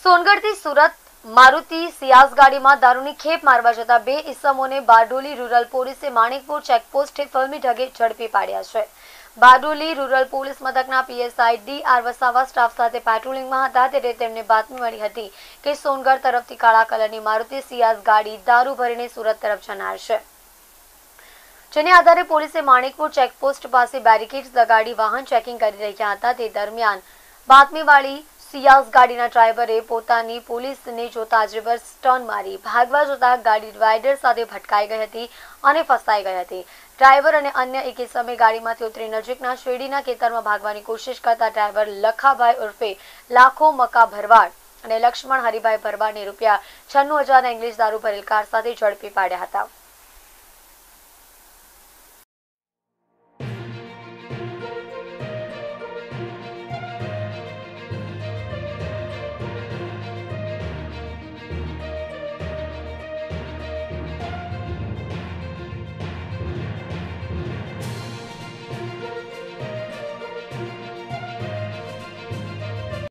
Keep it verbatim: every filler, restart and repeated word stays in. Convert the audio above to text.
સોનગઢથી Surat Maruti Ciaz ગાડીમાં દારૂની ખેપ મારવા જતા બે ઇસમોને બારડોલી રૂરલ પોલીસે માણેકપુર ચેકપોસ્ટે ફિલ્મી ઢગે ઝડપી પાડ્યા છે। બારડોલી રૂરલ પોલીસ મથકના PSI D R Vasava staff સાથે પેટ્રોલિંગમાં હતા ત્યારે તેમને બાતમી મળી હતી કે સોનગઢ તરફથી કાળા કલરની મારુતિ સિયાઝ ગાડી દારૂ ભરીને સુરત તરફ જનાર છે, જેને આધારે પોલીસે માણેકપુર ચેકપોસ્ટ પાસે બેરિકેડ્સ લગાડી વાહન ચેકિંગ કરી રહ્યા હતા। તે દરમિયાન બાતમીવાળી સિયાઝ ગાડીના ડ્રાઈવરે પોતાની પોલીસને જોતા રિવર્સ ટર્ન મારી ભાગવા જતા ગાડી ડિવાઈડર સાથે ભટકાઈ ગઈ હતી અને ફસાઈ ગઈ હતી। ડ્રાઈવર અને અન્ય એક ઇસમે ગાડીમાંથી ઉતરી નજીકના શેરડીના ખેતરમાં ભાગવાની કોશિશ કરતા ડ્રાઈવર લખાભાઈ ઉર્ફે લાખો મકા ભરવાડ અને લક્ષ્મણ હરિભાઈ ભરવાડને રૂપિયા છન્નું હજાર ઇંગ્લિશ દારૂ ભરેલ કાર સાથે ઝડપી પાડ્યા હતા।